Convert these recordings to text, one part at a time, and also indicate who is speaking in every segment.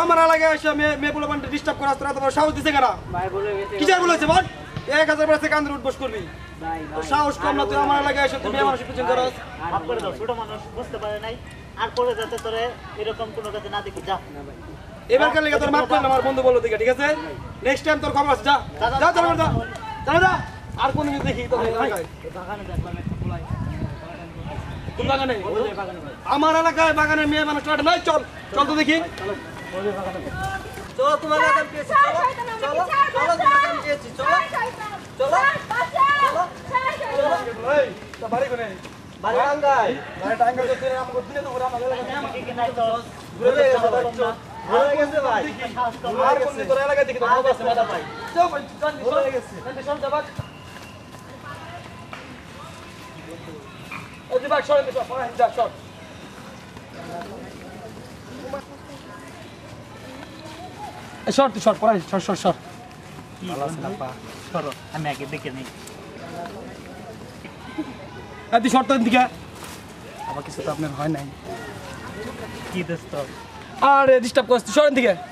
Speaker 1: আমার এলাকায় এসে মেয়ে বলে বান্ডে ডিস্টার্ব করাস তোরা তোমার সাহস দিছে কেনা
Speaker 2: ভাই বলে গেছে
Speaker 1: কি যার বলেছে বল 1000 টাকা কান্দে উঠবস করবি
Speaker 2: ভাই
Speaker 1: সাহস কম না তুই আমার এলাকায় এসে তুই মেয়ে মানুষ পিছন করাস
Speaker 3: মাফ করে দাও ছোট মানুষ বুঝতে পারে নাই আর পরে যাতে তোরে এরকম কোনো কাজে না দেখি যা
Speaker 2: না ভাই
Speaker 1: এবার কাল লেগে তোর মাফ করলাম আমার বন্ধু বললো দিকে ঠিক আছে নেক্সট টাইম তোর খবর আছে যা যা যা যা যা আর কোন কিছু দেখি তোর এলাকায়
Speaker 2: বাগানে দেখলাম একটা পোলাই
Speaker 1: কোন বাগানে
Speaker 2: ওই বাগানে ভাই
Speaker 1: আমার এলাকায় বাগানের মেয়ে মানুষ কাটে নাই চল চল তো দেখি
Speaker 2: চলো ওই বাগানে
Speaker 1: চলো তোমার কাছে পেয়েছি চলো চলো তোমার কাছে পেয়েছি চলো চলো এই তা বাড়ি কোনে বাড়ি টাঙ্গাই তো তুই আমাকে দিনে তো ওরা আমাকে এলাকায়
Speaker 3: আমাকে কি নাই তো
Speaker 1: ঘুরে গেছে ঘুরে গেছে ভাই আর কোন তোর এলাকায় দেখি তো খবর আছে মাথা পাই চল চল ঘুরে গেছে চল যাবা ওই যে ভাই সরে সর পড়া যা সর শর্ট শর্ট পড়াই শর্ট শর্ট শর্ট
Speaker 3: ভালো আছে না পা সরো আমি আগে দেখে নেই
Speaker 1: তুই শর্ট তো দিকে আমার কিছু তো আপনার হয় নাই
Speaker 3: কি দোস্ত
Speaker 1: আরে ডিস্টার্ব করছিস তুই শর্ট দিকে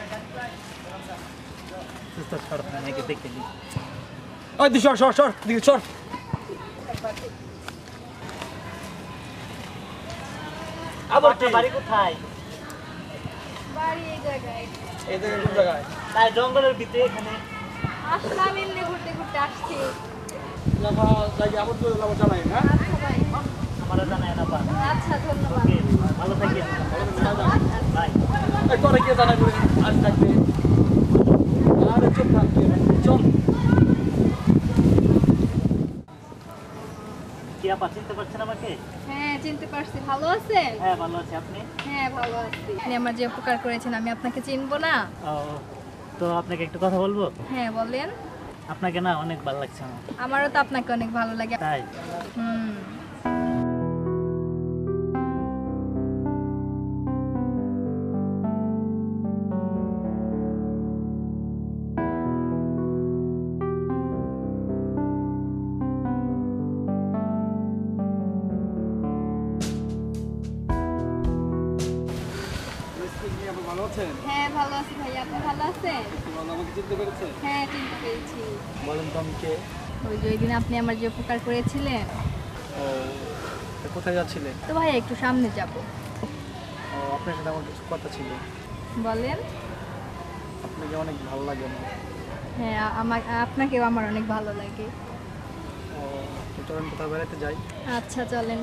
Speaker 3: দোস্ত সরো আমি আগে দেখে নেই
Speaker 1: ওই তুই শর্ট শর্ট শর্ট দিকে শর্ট
Speaker 3: আবার বাড়ি কোথায়
Speaker 4: বাড়ি এই জায়গায়
Speaker 1: এই দেখে কোন জায়গায়
Speaker 3: তাই জঙ্গলের ভিতরে এখানে
Speaker 4: আসলাম এমনি ঘুরতে ঘুরতে আসছি
Speaker 1: লাফা জায়গা আবার তো লাফা জানাই না
Speaker 4: আচ্ছা ভাই
Speaker 3: আমারও জানায় না পা
Speaker 4: আচ্ছা ধন্যবাদ
Speaker 3: ভালো থাকিস বাই
Speaker 1: এই করে কে জানা করে আজ থাকবে আরে চুপ থাক চল
Speaker 3: কি আপা চিনতে পারছেন আমাকে
Speaker 4: হ্যাঁ চিনতে পারছি ভালো আছেন
Speaker 3: হ্যাঁ ভালো আছি আপনি
Speaker 4: হ্যাঁ ভালো আছি আপনি আমার যে উপকার করেছেন আমি আপনাকে চিনবো না
Speaker 3: ও তো আপনাকে একটু কথা বলবো
Speaker 4: হ্যাঁ বলেন
Speaker 3: আপনাকে না অনেক ভালো লাগছে আমার
Speaker 4: আমারও তো আপনাকে অনেক ভালো লাগে
Speaker 3: তাই
Speaker 4: হুম
Speaker 1: ভালো আছেন
Speaker 4: হ্যাঁ ভালো আছি ভাই আপনি ভালো আছেন
Speaker 1: আমাকে চিনতে পেরেছেন
Speaker 4: হ্যাঁ চিনতে পেরেছি
Speaker 1: বলেন তো আমি কে
Speaker 4: ওই যে ওই দিন আপনি আমার যে উপকার করেছিলেন
Speaker 1: ও কোথায় যাচ্ছিলেন
Speaker 4: তো ভাই একটু সামনে যাব
Speaker 1: ও আপনার সাথে আমার কিছু কথা ছিল
Speaker 4: বলেন
Speaker 1: আপনাকে অনেক ভালো লাগে আমার
Speaker 4: হ্যাঁ আপনাকেও আমার অনেক ভালো লাগে
Speaker 1: ও তো চলেন কোথাও বেড়াতে যাই
Speaker 4: আচ্ছা চলেন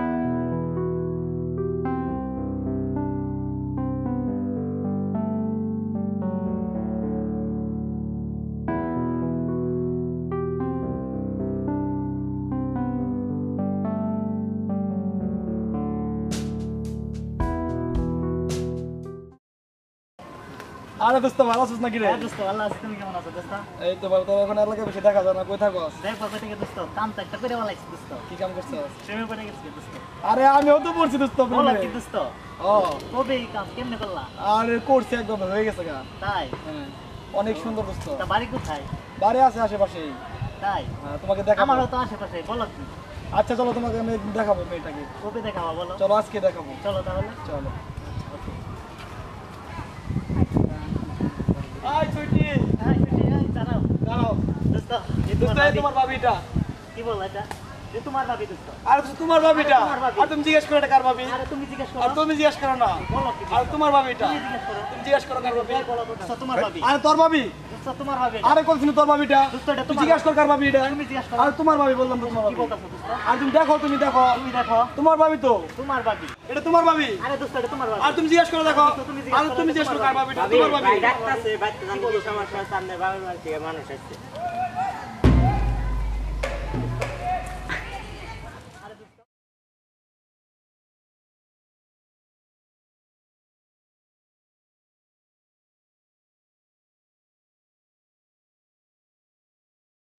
Speaker 1: আরে দোস্ত ভালো আছিস নাকি রে
Speaker 3: হ্যাঁ দোস্ত ভালো আছি তুমি কেমন আছো দোস্ত
Speaker 1: এই তো ভালো তোর এখন এলাকায় বেশি দেখা যায় না কই থাকস
Speaker 3: দেখ পকেটে থেকে দোস্ত কাম তো একটা করে বলাইছি দোস্ত
Speaker 1: কি কাম করছস
Speaker 3: প্রেমে পড়ে গেছি দোস্ত
Speaker 1: আরে আমিও তো পড়ছি দোস্ত
Speaker 3: বলো
Speaker 1: প্রেমে।
Speaker 3: কি দোস্ত
Speaker 1: ও
Speaker 3: কবে এই কাম কেমনে করলা
Speaker 1: আরে করছি একদম হয়ে গেছে গা
Speaker 3: তাই
Speaker 1: হ্যাঁ অনেক সুন্দর দোস্ত
Speaker 3: তা বাড়ি কোথায়
Speaker 1: বাড়ি আছে আশেপাশেই
Speaker 3: তাই
Speaker 1: তোমাকে দেখাবো
Speaker 3: আমারও তো আশেপাশে বলো কি
Speaker 1: আচ্ছা চলো তোমাকে আমি একদিন দেখাবো মেয়েটাকে
Speaker 3: কবে দেখাবা বলো
Speaker 1: চলো আজকে দেখাবো
Speaker 3: চলো তাহলে
Speaker 1: চলো আই ছুটি
Speaker 3: হ্যাঁ ছুটি দাঁড়াও
Speaker 1: দাঁড়াও
Speaker 3: দোস্ত এই
Speaker 1: দোস্ত
Speaker 3: তোমার
Speaker 1: এই
Speaker 3: ভাবি।
Speaker 1: তোমার ভাবিটা
Speaker 3: কি বল এটা যে তোমার ভাবি দোস্ত
Speaker 1: আর তোমার ভাবিটা
Speaker 3: তোমার ভাবি।
Speaker 1: আর তুমি জিজ্ঞেস করো এটা কার ভাবি
Speaker 3: আরে তুমি জিজ্ঞেস করো
Speaker 1: আর তুমি জিজ্ঞেস করো না
Speaker 3: বলো কি
Speaker 1: আর তোমার ভাবিটা
Speaker 3: তুমি জিজ্ঞেস করো
Speaker 1: তুমি জিজ্ঞেস করো কার ভাবি
Speaker 3: বলো তো দোস্ত তোমার ভাবি
Speaker 1: আরে তোর ভাবি
Speaker 3: দোস্ত তোমার ভাবি
Speaker 1: আরে কইছিস তোর ভাবিটা
Speaker 3: দোস্ত এটা
Speaker 1: তুই
Speaker 3: তোমার
Speaker 1: জিজ্ঞেস কর কার ভাবি এটা
Speaker 3: তুমি জিজ্ঞেস করো
Speaker 1: আর তোমার ভাবি বললাম তো তোমার
Speaker 3: কি
Speaker 1: ভাবি
Speaker 3: বলতাছো দোস্ত
Speaker 1: আর তুমি দেখো
Speaker 3: তুমি দেখো
Speaker 1: তোমার ভাবি তো
Speaker 3: তোমার ভাবি
Speaker 1: এটা তোমার ভাবি
Speaker 3: আরে দোস্ত এটা তোমার ভাবি
Speaker 1: আর তুমি জিজ্ঞেস করো দেখো
Speaker 3: তুমি জিজ্ঞেস
Speaker 1: আর
Speaker 3: করো,
Speaker 1: তুমি জিজ্ঞেস করো
Speaker 3: তোমার
Speaker 1: কার ভাবিটা তোমার ভাবি
Speaker 2: ডাক্তারছে বাইতে জানি কি সমস্যা সামনে বাবার বাড়ি থেকে মানুষ আসছে